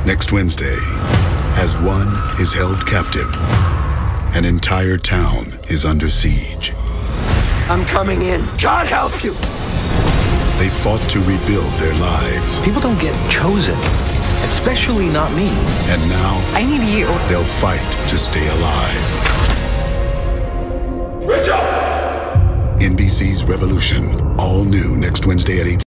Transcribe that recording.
Next Wednesday, as one is held captive, an entire town is under siege. I'm coming in. God help you! They fought to rebuild their lives. People don't get chosen, especially not me. And now, I need you. They'll fight to stay alive. Richard! NBC's Revolution, all new next Wednesday at 8.